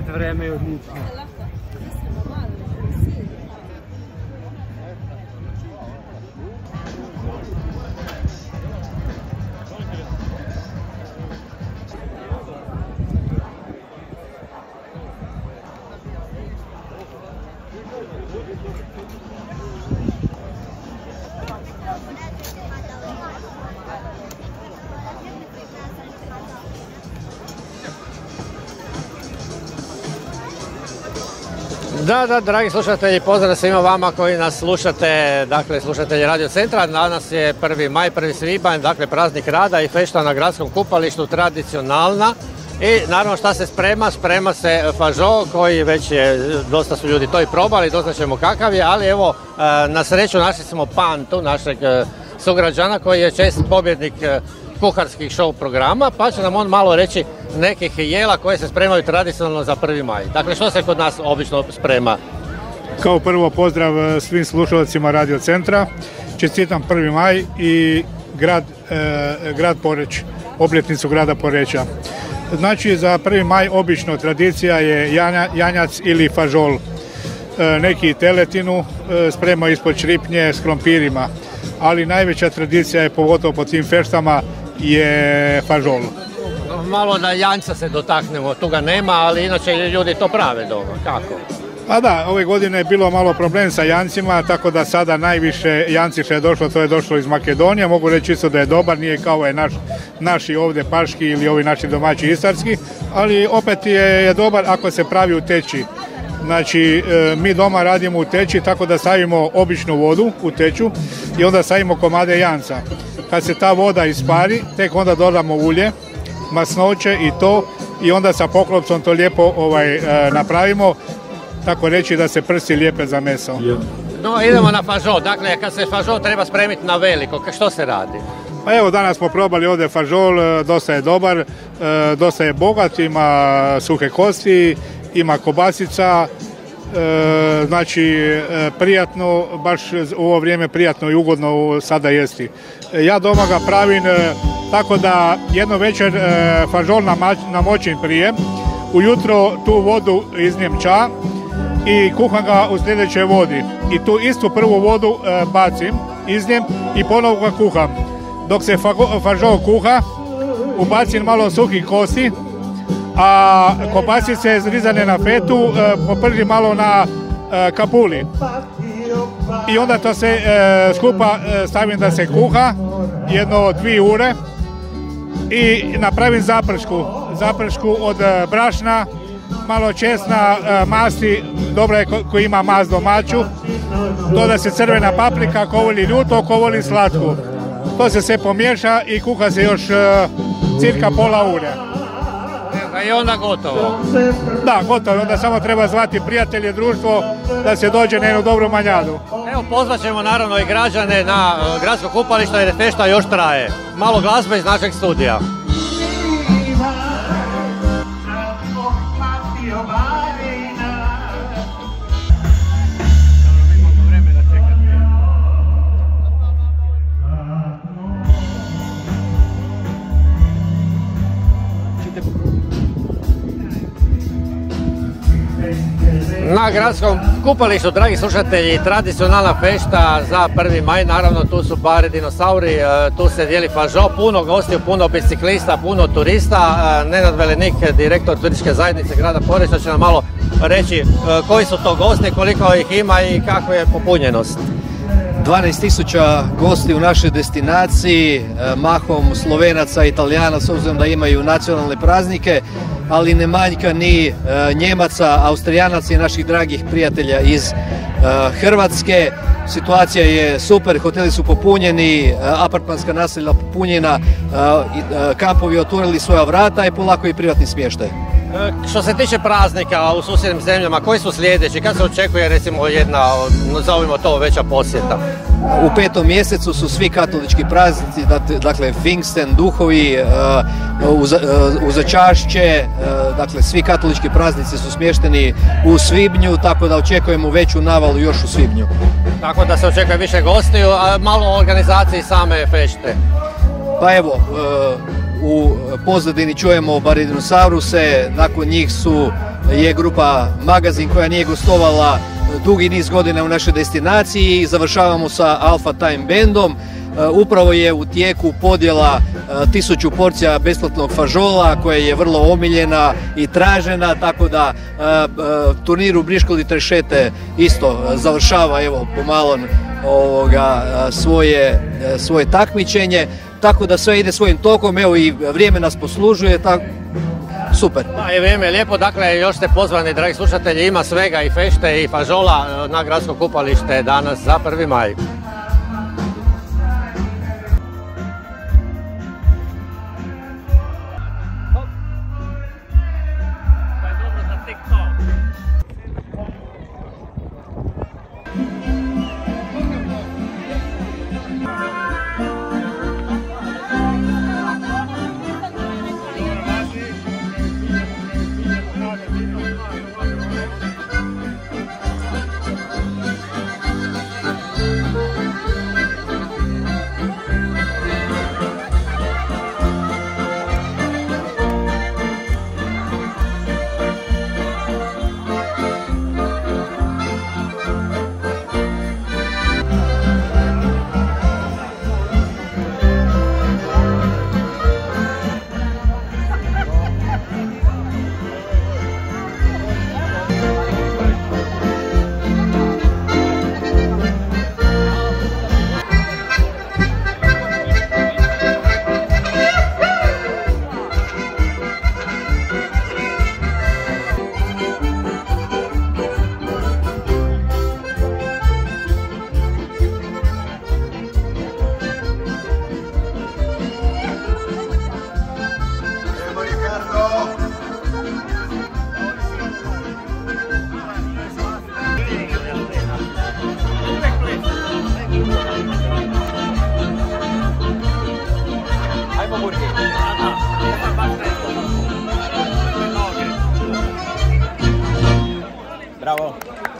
Vreme je odlično. Da, dragi slušatelji, pozdrav svima vama koji nas slušate, dakle slušatelji Radio Centra. Danas je 1. maj, 1. svibanj, dakle praznik rada i fešta na gradskom kupalištu tradicionalna. I naravno šta se sprema? Sprema se fažo koji već je, dosta su ljudi to i probali, dosta ćemo kakav je, ali evo na sreću našli smo Pantu, našeg sugrađana koji je čest pobjednik kuharskih show programa, pa će nam on malo reći nekih jela koje se spremaju tradicionalno za 1. maj. Dakle, što se kod nas obično sprema? Kao prvo pozdrav svim slušalcima Radio Centra, čestitam 1. maj i grad Poreč, obljetnicu grada Poreča. Znači, za 1. maj obično tradicija je janjac ili fažol. Neki teletinu spremaju ispod šripnje s krompirima, ali najveća tradicija je, pogotovo po tim feštama, je fažol. Malo da janjca se dotaknemo, tu ga nema, ali inače ljudi to prave doma. Kako? Pa da, ove godine je bilo malo problem sa jancima, tako da sada najviše janci što je došlo, to je došlo iz Makedonije. Mogu reći isto da je dobar, nije kao je naši ovdje paški ili ovi naši domaći istarski, ali opet je dobar ako se pravi u teći. Znači, mi doma radimo u teći, tako da stavimo običnu vodu u teću i onda stavimo komade janca. Kad se ta voda ispari, tek onda dodamo ulje, masnoće i to, i onda sa poklopcom to lijepo napravimo, tako reći da se prsti lijepe za meso. No, idemo na fažol. Dakle, kad se fažol treba spremiti na veliko, što se radi? Pa evo, danas smo probali ovdje fažol, dosta je dobar, dosta je bogat, ima suhe kosti, ima kobasica, znači prijatno, baš u ovo vrijeme prijatno i ugodno sada jesti. Ja doma ga pravim tako da jedno večer fažol namočim prije, ujutro tu vodu iznijem ča i kuham ga u sljedećoj vodi. I tu istu prvu vodu bacim, iznijem i ponovo ga kuham. Dok se fažol kuha, ubacim malo suhih kosti, a kobasice zrizane na fetu popržim malo na kapuli. I onda to se skupa stavim da se kuha jedno 2 ure i napravim zapršku od brašna, malo česna, masti, dobro je ko ima mast domaću, doda se crvena paprika, ko voli ljuto, ko voli slatku. To se sve pomiješa i kuha se još cirka pola ure. I onda gotovo. Da, gotovo. Onda samo treba zvati prijatelje, društvo, da se dođe na jednu dobru manjadu. Evo, pozvat ćemo naravno i građane na gradsko kupalište jer fešta još traje. Malo glazbe iz našeg studija. Na gradskom kupalištu, dragi slušatelji, tradicionalna fešta za 1. maj, naravno tu su bari dinosauri, tu se dijeli fažo, puno gostiju, puno biciklista, puno turista. Nenad Velenik, direktor turističke zajednice grada Poreča, će nam malo reći koji su to gosti, koliko ih ima i kakva je popunjenost. 12.000 gosti u našoj destinaciji, mahom Slovenaca i Italijana, s obzirom da imaju nacionalne praznike, ali ne manjka ni Njemaca, Austrijanaca i naših dragih prijatelja iz Hrvatske. Situacija je super, hoteli su popunjeni, apartmanska naselja popunjena, kampovi otvorili svoja vrata i polako i privatni smještaj. Što se tiče praznika u susjednim zemljama, koji su sljedeći? Kad se očekuje recimo jedna, nazovimo to, veća posjeta? U 5. mjesecu su svi katolički praznici, dakle Pfingsten, duhovi, uzačašće, dakle svi katolički praznici su smješteni u svibnju, tako da očekujemo veću navalu još u svibnju. Tako da se očekuje više gostiju, a malo o organizaciji same fešte. Pa evo, u pozadini čujemo Baridinosauruse, nakon njih je grupa Magazin koja nije gostovala dugi niz godina u našoj destinaciji i završavamo sa Alpha Time Bandom. Upravo je u tijeku podjela 1000 porcija besplatnog fažola koja je vrlo omiljena i tražena, tako da turnir u Briškoli Trešete isto završava evo pomalo svoje takmičenje, tako da sve ide svojim tokom, evo i vrijeme nas poslužuje, tako super. Da, i vrijeme je lijepo, dakle još ste pozvani, dragi slušatelji, ima svega i fešte i fažola na gradsko kupalište danas za 1. maj. Bravo.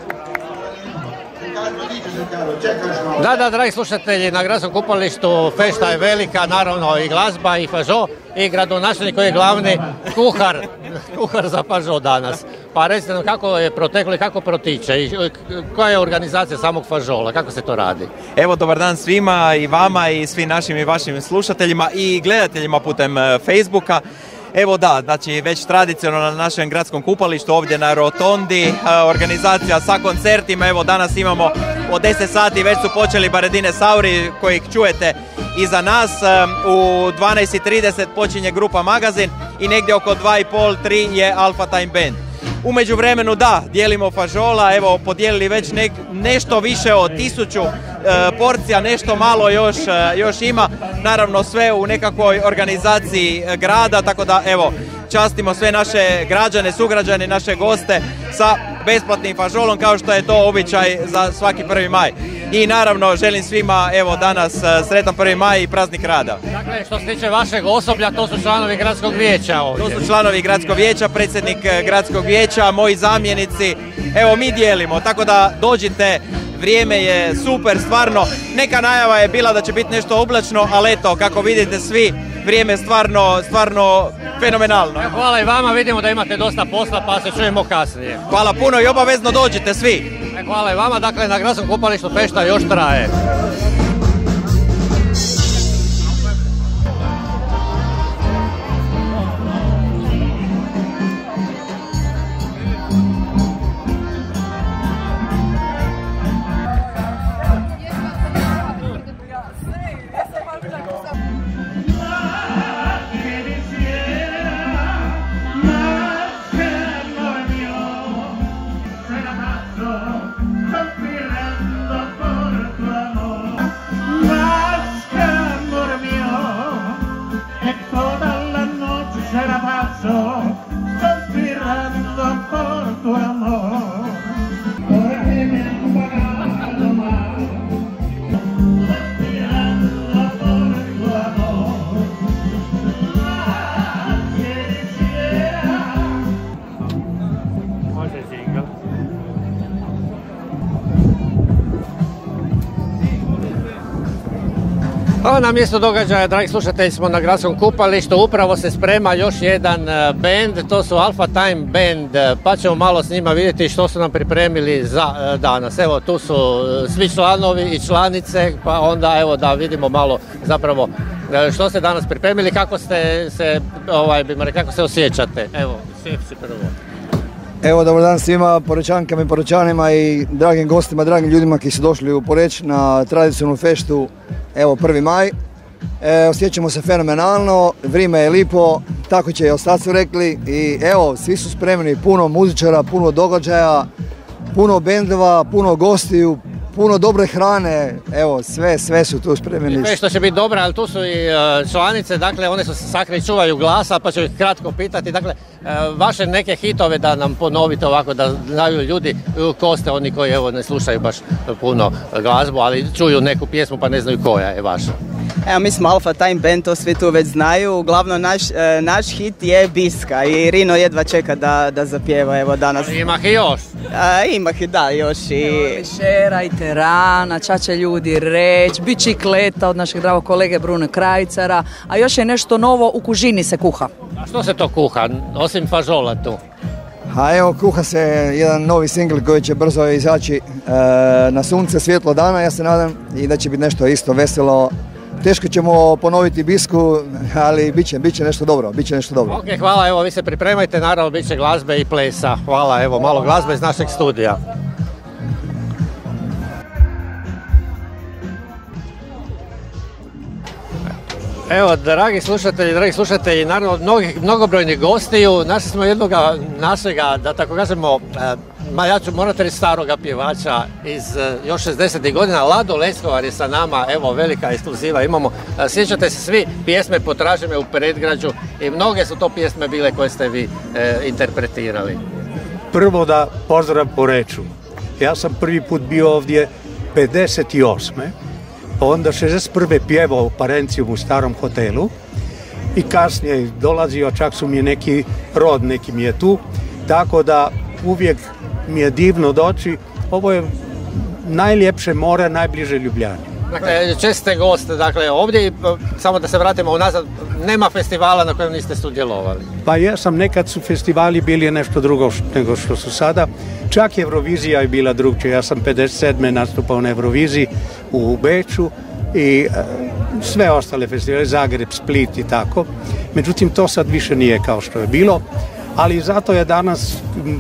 Da, dragi slušatelji, na gradskom kupalištu fešta je velika, naravno i glazba i fažo i gradonačelnik koji je glavni kuhar za fažo danas. Pa recite nam kako je proteklo i kako protiče i koja je organizacija samog fažola, kako se to radi? Evo, dobar dan svima, i vama i svim našim i vašim slušateljima i gledateljima putem Facebooka. Evo da, znači već tradicionalno na našem gradskom kupalištu ovdje na Rotondi, organizacija sa koncertima. Evo danas imamo od 10 sati, već su počeli Baridinosauri kojih čujete iza nas. U 12:30 počinje grupa Magazin i negdje oko 2:30-3 je Alpha Time Band. U međuvremenu da, dijelimo fažola, evo podijelili već nešto više od 1000 porcija, nešto malo još ima, naravno sve u nekakvoj organizaciji grada, tako da evo častimo sve naše građane, sugrađane, naše goste sa besplatnim fažolom kao što je to običaj za svaki 1. maj. I naravno želim svima evo danas sretan 1. maj i praznik rada. Dakle, što se tiče vašeg osoblja, to su članovi gradskog vijeća ovdje. To su članovi gradskog vijeća, predsjednik gradskog vijeća, moji zamjenici. Evo mi dijelimo, tako da dođite, vrijeme je super, stvarno. Neka najava je bila da će biti nešto oblačno, ali eto, kako vidite svi, vrijeme je stvarno fenomenalno. Hvala i vama, vidimo da imate dosta posla, pa se čujemo kasnije. Hvala puno i obavezno dođite svi. Hvala i vama, dakle na gradskom kupalištu fešta još traje. A na mjestu događaja, dragi slušatelji, smo na gradskom kupalištu, upravo se sprema još jedan band, to su Alpha Time Band, pa ćemo malo s njima vidjeti što su nam pripremili za danas. Evo, tu su svi članovi i članice, pa onda evo da vidimo malo zapravo što ste danas pripremili, kako se osjećate. Evo, šef si prvo. Evo, dobar dan svima, Porečankama i Porečanima i dragim gostima, dragim ljudima koji su došli u Poreč na tradicionalnu feštu, evo 1. maj. Osjećamo se fenomenalno, vrijeme je lipo, tako će i ostati su rekli i evo, svi su spremni, puno muzičara, puno događaja, puno bendova, puno gostiju, puno dobre hrane, evo, sve su tu spremni. Fešta će biti dobra, ali tu su i članice, dakle, one su sakre i čuvaju glasa, pa ću ih kratko pitati, dakle, vaše neke hitove da nam ponovite ovako, da znaju ljudi ko ste oni koji, evo, ne slušaju baš puno glazbu, ali čuju neku pjesmu pa ne znaju koja je vaša. Evo, mi smo Alpha Time Band, to svi tu već znaju. Uglavnom, naš hit je Biska i Rino jedva čeka da zapjeva, evo, danas. Imah i još? Imah i da, još i... Večera i terana, čače ljudi reć, bicikleta od našeg dragog kolege Brune Krajcara, a još je nešto novo, u kužini se kuha. A što se to kuha, osim fažola tu? A evo, kuha se jedan novi singl koji će brzo izaći na sunce, svjetlo dana, ja se nadam, i da će biti nešto isto veselo. Teško ćemo ponoviti Bisku, ali bit će nešto dobro, Ok, hvala, evo vi se pripremajte, naravno bit će glazbe i plesa. Hvala, evo malo glazbe iz našeg studija. Evo, dragi slušatelji, naravno mnogobrojnih gostiju, našli smo jednoga našega, da tako kažemo, ja ću morati reći staroga pjevača iz još 60. godina, Lado Leskovar je sa nama, evo velika ekskluziva imamo. Sjećate se svi pjesme Potraži me u predgrađu i mnoge su to pjesme bile koje ste vi interpretirali. Prvo da pozdrav Poreču. Ja sam prvi put bio ovdje 58. Onda 61. pjevao u Parencijum u starom hotelu i kasnije dolazio, čak su mi neki rod, neki mi je tu, tako da uvijek mi je divno doći. Ovo je najljepše more, najbliže Ljubljani. Dakle, česte goste, dakle, ovdje, samo da se vratimo unazad, nema festivala na kojem niste sudjelovali. Pa jesam, nekad su festivali bili nešto drugo nego što su sada. Čak Eurovizija je bila drugčija, ja sam 57. nastupao na Euroviziji u Beču i sve ostale festivale, Zagreb, Split i tako. Međutim, to sad više nije kao što je bilo, ali zato je danas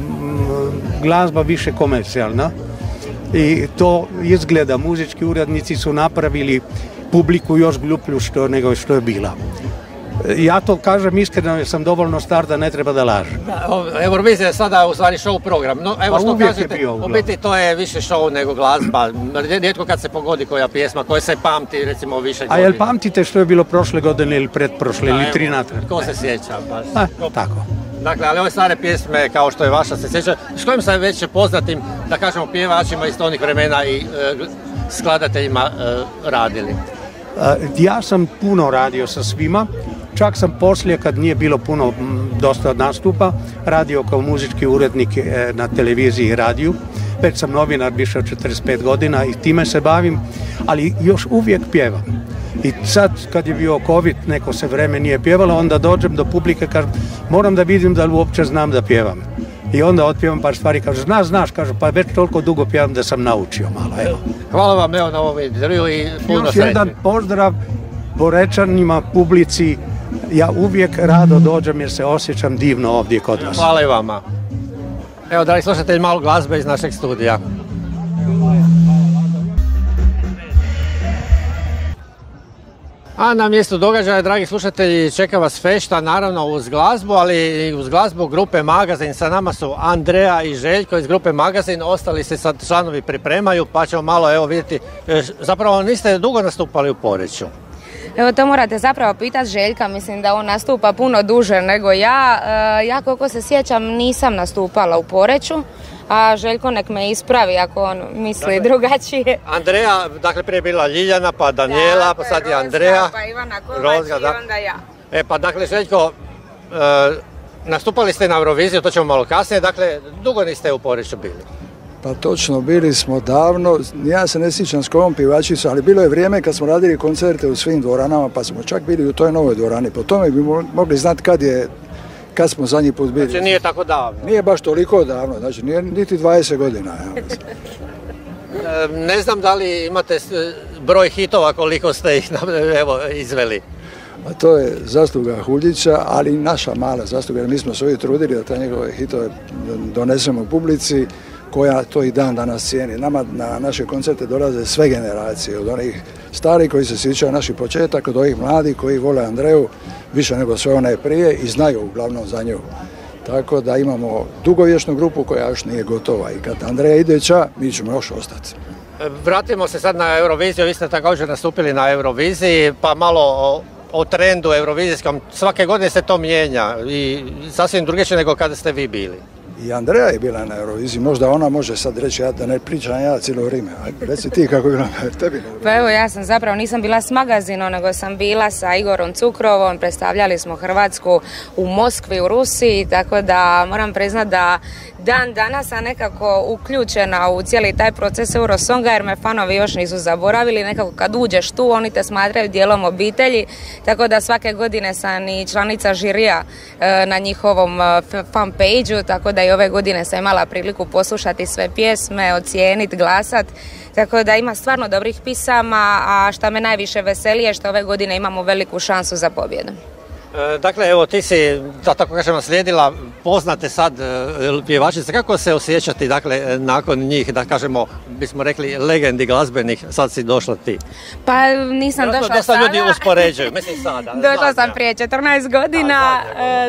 glazba više komercijalna i to izgleda, muzički urednici su napravili publiku još gluplju nego što je bila. Ja to kažem iskreno jer sam dovoljno star da ne treba da lažem. Eurovizija je sada u stvari show program. No, evo što kažete, u biti to je više show nego glazba. Rijetko kad se pogodi koja pjesma, koja se pamti recimo više godina. A jel pamtite što je bilo prošle godine ili pretprošle ili 3 natrag? Ko se sjeća baš? Tako. Dakle, ali ove stare pjesme kao što je vaša se sjeća. S kojim sam već poznatim, da kažemo, pjevačima iz onih vremena i skladateljima radili? Ja sam puno radio sa svima. Čak sam poslije, kad nije bilo dosta nastupa, radio kao muzički urednik na televiziji i radiju. Već sam novinar više od 45 godina i time se bavim, ali još uvijek pjevam. I sad, kad je bio COVID, neko se vreme nije pjevalo, onda dođem do publike, kažem, moram da vidim da li uopće znam da pjevam. I onda otpjevam par stvari, kaže, znaš, kažu, pa već toliko dugo pjevam da sam naučio malo, evo. Hvala vam, evo, na ovom intervju i puno sreće. Još jedan pozdrav Porečanima, publici. Ja uvijek rado dođem jer se osjećam divno ovdje kod vas. Hvala i vama. Evo, dragi slušatelji, malo glazbe iz našeg studija. A na mjestu događaja, dragi slušatelji, čeka vas fešta, naravno uz glazbu, ali i uz glazbu grupe Magazin. Sa nama su Andreja i Željko iz grupe Magazin, ostali se sad članovi pripremaju, pa ćemo malo evo vidjeti. Zapravo niste dugo nastupali u Poreču. Evo, to morate zapravo pitati Željka, mislim da on nastupa puno duže nego ja. Ja koliko se sjećam nisam nastupala u Poreču, a Željko nek me ispravi ako on misli drugačije. Andreja, dakle prije bila Ljiljana, pa Danijela, pa sad je Andreja. Pa Ivana Kovač i onda ja. Pa dakle Željko, nastupali ste na Euroviziju, to ćemo malo kasnije, dakle dugo niste u Poreču bili. Pa točno, bili smo davno, ja se ne sjećam s kojom pjevačicom, ali bilo je vrijeme kad smo radili koncerte u svim dvoranama, pa smo čak bili u toj novoj dvorani. Po tome bi mogli znati kad smo zadnji put bili. Znači nije tako davno? Nije baš toliko davno, znači nije niti 20 godina. Ne znam da li imate broj hitova koliko ste ih izveli. A to je zasluga Huljića, ali i naša mala zasluga, jer mi smo se uvijek trudili da te njegove hitove donesemo publici, koja to i dan danas cijeni. Nama na naše koncerte dolaze sve generacije, od onih starih koji se sjećaju naših početaka, do ovih mladih koji vole Andreju više nego sve one prije i znaju uglavnom za nju. Tako da imamo dugovječnu grupu koja još nije gotova i kad Andreja ide mi ćemo još ostati. Vratimo se sad na Euroviziju, vi ste također nastupili na Euroviziji, pa malo o trendu eurovizijskom. Svake godine se to mijenja i sasvim drugačije nego kada ste vi bili. I Andreja je bila na Euroviziji, možda ona može sad reći, ja da ne pričam ja cijelo vrijeme. Reci ti kako je bila tebi. Pa evo, ja sam zapravo nisam bila s magazinom, nego sam bila sa Igorom Cukrovom, predstavljali smo Hrvatsku u Moskvi, u Rusiji, tako da moram priznati da dan danas sam nekako uključena u cijeli taj proces Eurosonga, jer me fanovi još nisu zaboravili, nekako kad uđeš tu, oni te smatraju dijelom obitelji, tako da svake godine sam i članica žirija na njihovom fan page-u, tako da i ove godine sam imala priliku poslušati sve pjesme, ocijeniti, glasat, tako da ima stvarno dobrih pisama, a šta me najviše veseli je što ove godine imamo veliku šansu za pobjedu. Dakle, evo ti si, da tako kažemo, slijedila poznate sad pjevačice. Kako se osjećati, dakle, nakon njih, da kažemo, bismo rekli, legendi glazbenih, sad si došla ti? Pa nisam došla sada. Dosta ljudi uspoređuju, mislim sada. Došla sam prije 14 godina,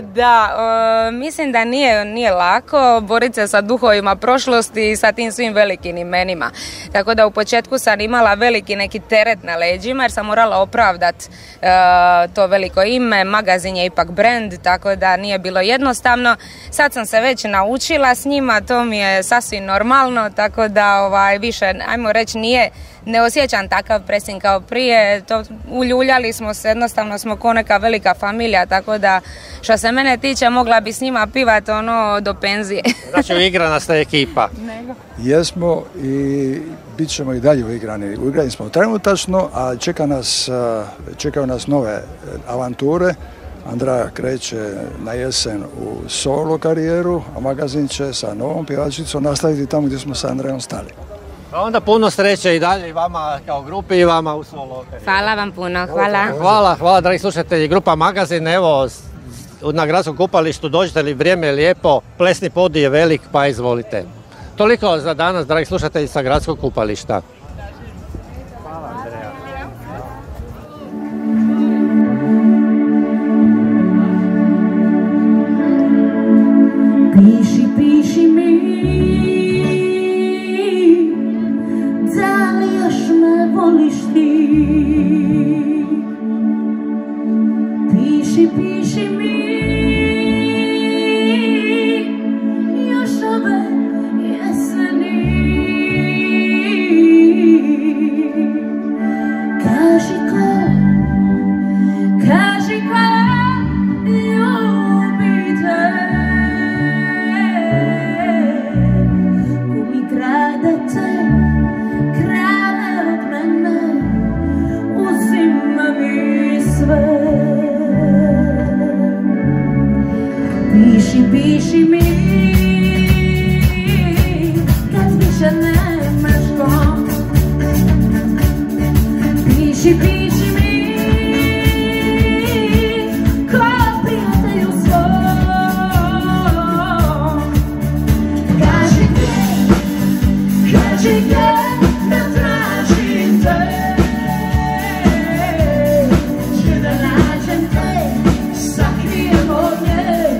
mislim da nije lako boriti se sa duhovima prošlosti i sa tim svim velikim imenima. Tako da u početku sam imala veliki neki teret na leđima, jer sam morala opravdati to veliko ime. Magazin je ipak brand, tako da nije bilo jednostavno. Sad sam se već naučila s njima, to mi je sasvim normalno, tako da više, ajmo reći, ne osjećam takav presin kao prije. Uljuljali smo se, jednostavno smo ko neka velika familija, tako da što se mene tiče mogla bi s njima pivati do penzije. Znači uigrana ste ekipa. Jesmo i bit ćemo i dalje uigrani. Uigrani smo trenutačno, a čekaju nas nove avanture. Andreja kreće na jesen u solo karijeru, a magazin će sa novom pjevačicom nastaviti tamo gdje smo sa Andrejom stali. Onda puno sreće i dalje i vama kao grupi i vama u solo karijeru. Hvala vam puno, hvala. Hvala dragi slušatelji, grupa Magazin, evo na Gradskom kupalištu, dođete li, vrijeme je lijepo, plesni podij je velik, pa izvolite. Toliko za danas, dragi slušatelji, sa Gradskog kupališta. Hvala, Andreja. Piši mi, da li još me voliš ti? Piši mi, još ove jeseni. Kaži ko ljubi te. Piši mi, kad više nemaš kom. Piši mi, ko prijatelju svom. Kaži gdje da tražim te. Če da nađem te, sakrijem od nje.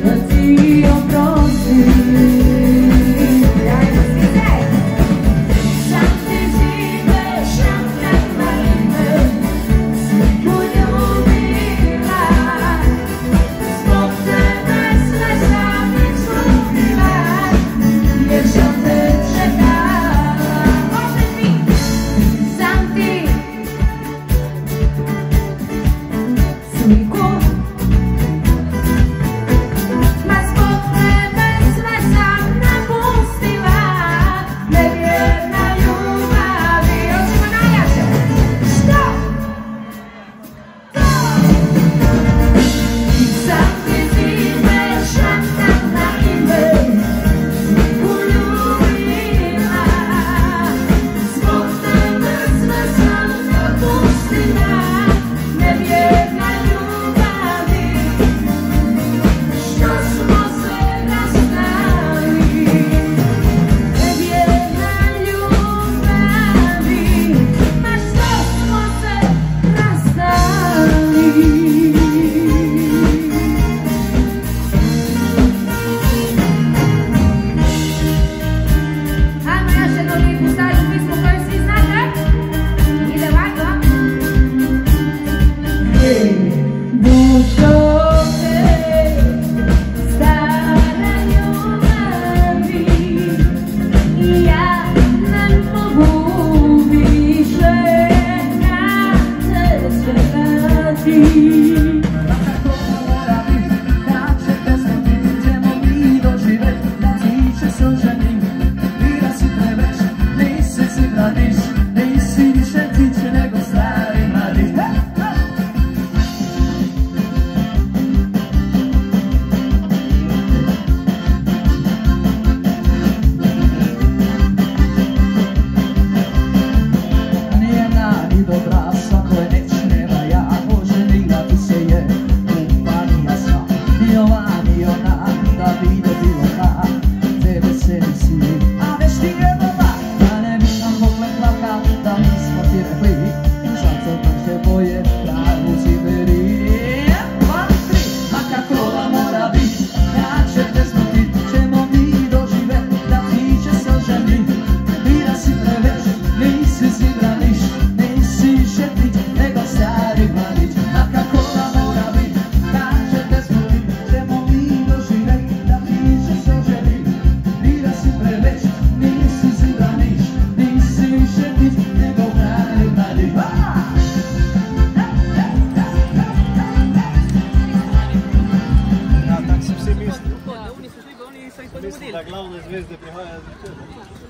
Mislim da glavne zvezde prihajajo zvečer.